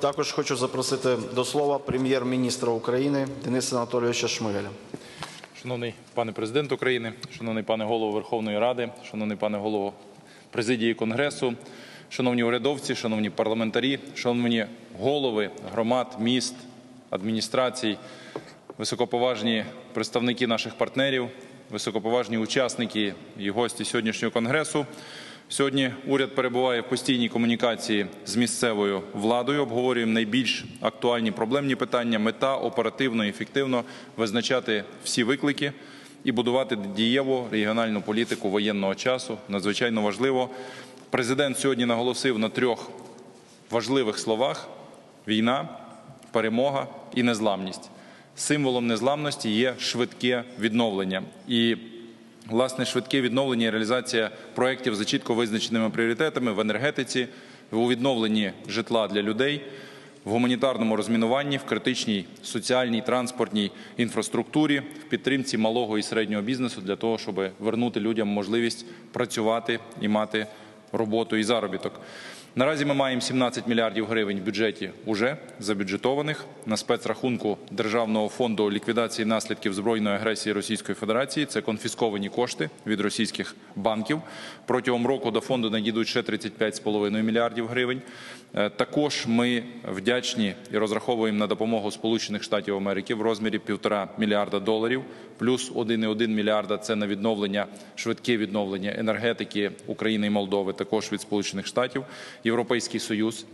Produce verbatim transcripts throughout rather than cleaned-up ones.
Також хочу запросити до слова прем'єр-міністра України Дениса Анатолійовича Шмигаля. Шановний пане президент України, шановний пане голово Верховної Ради, шановний пане голово президії Конгресу, шановні урядовці, шановні парламентарі, шановні голови громад, міст, адміністрацій, високоповажні представники наших партнерів, високоповажні учасники і гості сьогоднішнього Конгресу. Сьогодні уряд перебуває в постійній комунікації з місцевою владою, обговорюємо найбільш актуальні проблемні питання, мета оперативно і ефективно визначати всі виклики і будувати дієву регіональну політику воєнного часу. Надзвичайно важливо. Президент сьогодні наголосив на трьох важливих словах – війна, перемога і незламність. Символом незламності є швидке відновлення. І власне, швидке відновлення і реалізація проєктів за чітко визначеними пріоритетами в енергетиці, у відновленні житла для людей, в гуманітарному розмінуванні, в критичній соціальній, транспортній інфраструктурі, в підтримці малого і середнього бізнесу для того, щоб вернути людям можливість працювати і мати роботу і заробіток. Наразі ми маємо сімнадцять мільярдів гривень в бюджеті уже забюджетованих на спецрахунку Державного фонду ліквідації наслідків збройної агресії Російської Федерації. Це конфісковані кошти від російських банків. Протягом року до фонду надійдуть ще тридцять п'ять з половиною мільярдів гривень. Також ми вдячні і розраховуємо на допомогу Сполучених Штатів Америки в розмірі півтора мільярда доларів, плюс один цілих один мільярда – це на відновлення, швидке відновлення енергетики України і Молдови, також від Сполучених Штатів. Європейський Союз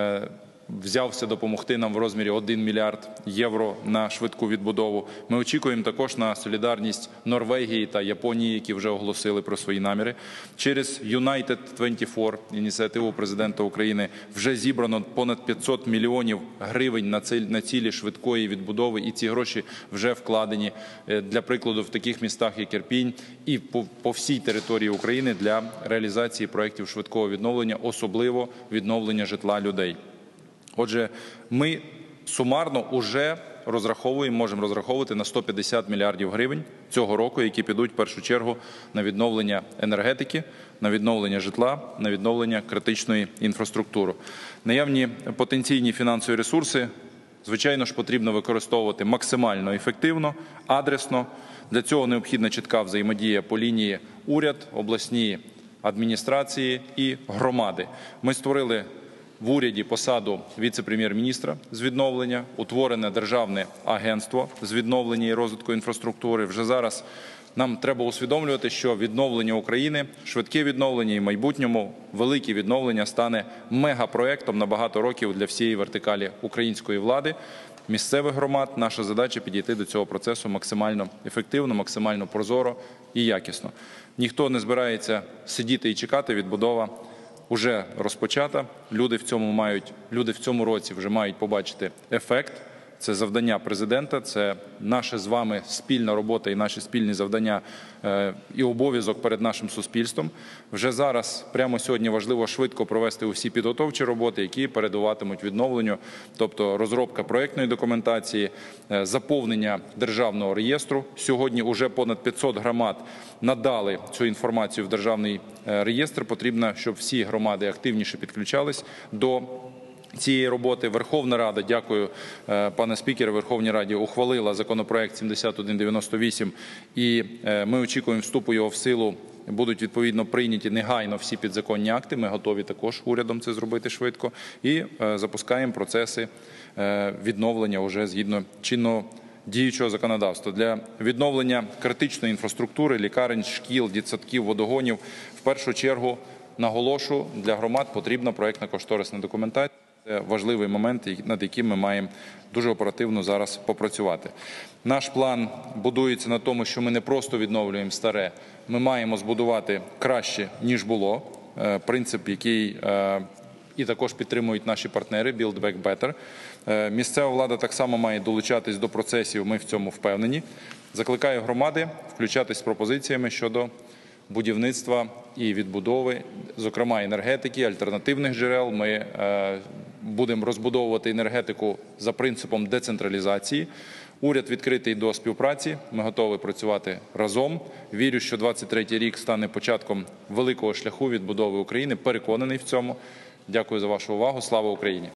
взявся допомогти нам в розмірі один мільярд євро на швидку відбудову. Ми очікуємо також на солідарність Норвегії та Японії, які вже оголосили про свої наміри. Через Юнайтед двадцять чотири, ініціативу президента України, вже зібрано понад п'ятсот мільйонів гривень на цілі швидкої відбудови, і ці гроші вже вкладені, для прикладу, в таких містах, як Ірпінь, і по, по всій території України для реалізації проєктів швидкого відновлення, особливо відновлення житла людей. Отже, ми сумарно вже розраховуємо, можемо розраховувати на сто п'ятдесят мільярдів гривень цього року, які підуть в першу чергу на відновлення енергетики, на відновлення житла, на відновлення критичної інфраструктури. Наявні потенційні фінансові ресурси, звичайно ж, потрібно використовувати максимально ефективно, адресно. Для цього необхідна чітка взаємодія по лінії уряд, обласні адміністрації і громади. Ми створили в уряді посаду віце-прем'єр-міністра з відновлення, утворене державне агентство з відновлення і розвитку інфраструктури. Вже зараз нам треба усвідомлювати, що відновлення України, швидке відновлення і в майбутньому велике відновлення стане мегапроєктом на багато років для всієї вертикалі української влади, місцевих громад. Наша задача – підійти до цього процесу максимально ефективно, максимально прозоро і якісно. Ніхто не збирається сидіти і чекати, відбудова уже розпочата. Люди в цьому мають, люди в цьому році вже мають побачити ефект. Це завдання президента, це наша з вами спільна робота і наші спільні завдання е, і обов'язок перед нашим суспільством. Вже зараз, прямо сьогодні, важливо швидко провести усі підготовчі роботи, які передуватимуть відновленню, тобто розробка проєктної документації, е, заповнення державного реєстру. Сьогодні вже понад п'ятсот громад надали цю інформацію в державний е, реєстр. Потрібно, щоб всі громади активніше підключались до цієї роботи. Верховна Рада, дякую, пане спікере, Верховній Раді ухвалила законопроект сімдесят один дев'яносто вісім, і ми очікуємо вступу його в силу. Будуть відповідно прийняті негайно всі підзаконні акти. Ми готові також урядом це зробити швидко. І запускаємо процеси відновлення вже згідно чинного діючого законодавства. Для відновлення критичної інфраструктури, лікарень, шкіл, дитсадків, водогонів, в першу чергу, наголошу, для громад потрібна проєктно-кошторисна документація. Це важливий момент, над яким ми маємо дуже оперативно зараз попрацювати. Наш план будується на тому, що ми не просто відновлюємо старе, ми маємо збудувати краще, ніж було. Принцип, який і також підтримують наші партнери Build Back Better. Місцева влада так само має долучатись до процесів, ми в цьому впевнені. Закликаю громади включатись з пропозиціями щодо будівництва і відбудови, зокрема енергетики, альтернативних джерел. Ми е, будемо розбудовувати енергетику за принципом децентралізації. Уряд відкритий до співпраці, ми готові працювати разом. Вірю, що двадцять третій рік стане початком великого шляху відбудови України, переконаний в цьому. Дякую за вашу увагу. Слава Україні!